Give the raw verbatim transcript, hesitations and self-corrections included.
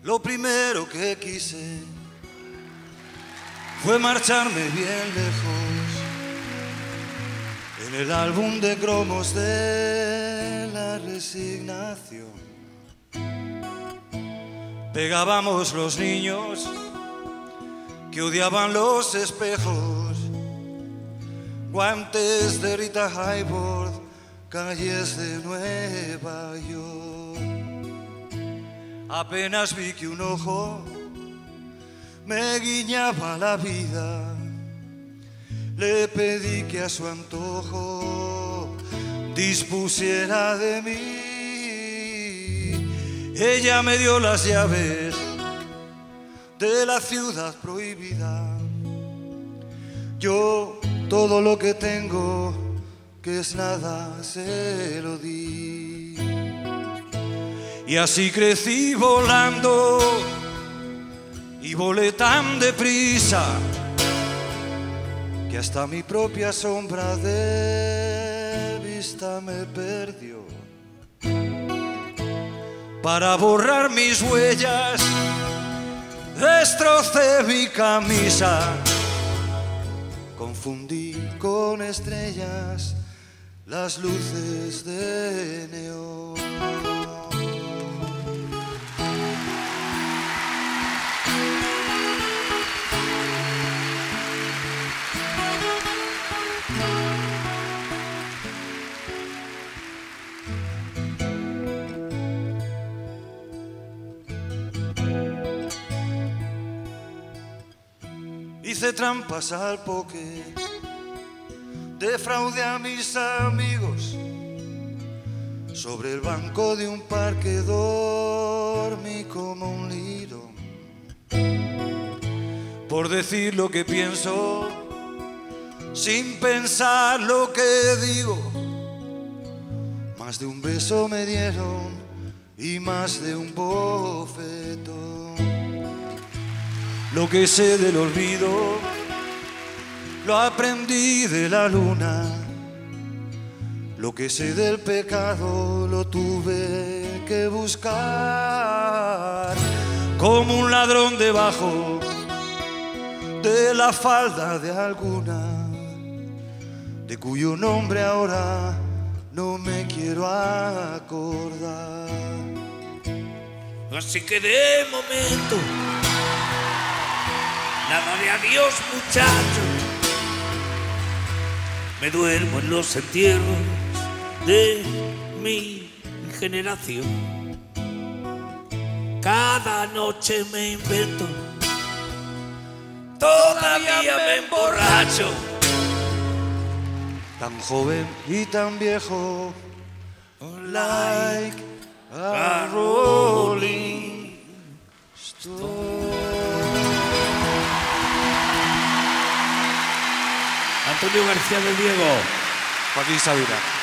Lo primero que quise fue marcharme bien lejos. En el álbum de cromos de la resignación pegábamos los niños que odiaban los espejos, guantes de Rita Hayworth, calles de Nueva York. Apenas vi que un ojo me guiñaba la vida, le pedí que a su antojo dispusiera de mí. Ella me dio las llaves de la ciudad prohibida. Yo todo lo que tengo, que es nada, se lo di. Y así crecí volando y volé tan deprisa que hasta mi propia sombra de vista me perdió. Para borrar mis huellas destrocé mi camisa, confundí con estrellas las luces de neón. Hice trampas al póker, defraudé a mis amigos, sobre el banco de un parque dormí como un lirón. Por decir lo que pienso, sin pensar lo que digo, más de un beso me dieron y más de un bofetón. Lo que sé del olvido lo aprendí de la luna. Lo que sé del pecado lo tuve que buscar, como un ladrón debajo de la falda de alguna, de cuyo nombre ahora no me quiero acordar. Así que de momento nada de adiós, muchacho. Me duermo en los entierros de mi generación. Cada noche me invento, todavía me emborracho. Tan joven y tan viejo, like a rolling stone. Antonio García del Diego. Joaquín Sabina.